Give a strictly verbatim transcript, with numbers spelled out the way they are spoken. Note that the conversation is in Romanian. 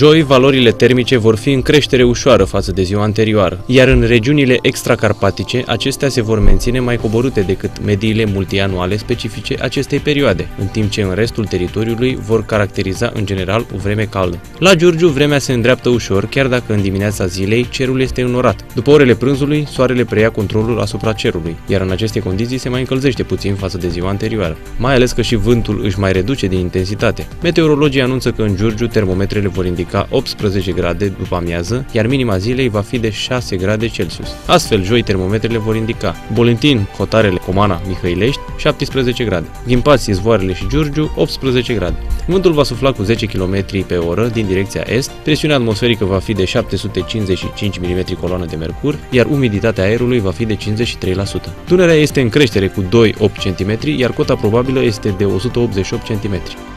Joi, valorile termice vor fi în creștere ușoară față de ziua anterioară, iar în regiunile extracarpatice, acestea se vor menține mai coborâte decât mediile multianuale specifice acestei perioade, în timp ce în restul teritoriului vor caracteriza în general o vreme caldă. La Giurgiu, vremea se îndreaptă ușor, chiar dacă în dimineața zilei cerul este înnorat. După orele prânzului, soarele preia controlul asupra cerului, iar în aceste condiții se mai încălzește puțin față de ziua anterioară, mai ales că și vântul își mai reduce din intensitate. Meteorologii anunță că în Giurgiu termometrele vor indica optsprezece grade după amiază, iar minima zilei va fi de șase grade Celsius. Astfel, joi termometrele vor indica Bolintin, Hotarele, Comana, Mihăilești, șaptesprezece grade, Ghimpați, Izvoarele și Giurgiu, optsprezece grade. Vântul va sufla cu zece kilometri pe oră din direcția est, presiunea atmosferică va fi de șapte sute cincizeci și cinci milimetri coloană de mercur, iar umiditatea aerului va fi de cincizeci și trei la sută. Dunărea este în creștere cu doi virgulă opt centimetri, iar cota probabilă este de o sută optzeci și opt centimetri.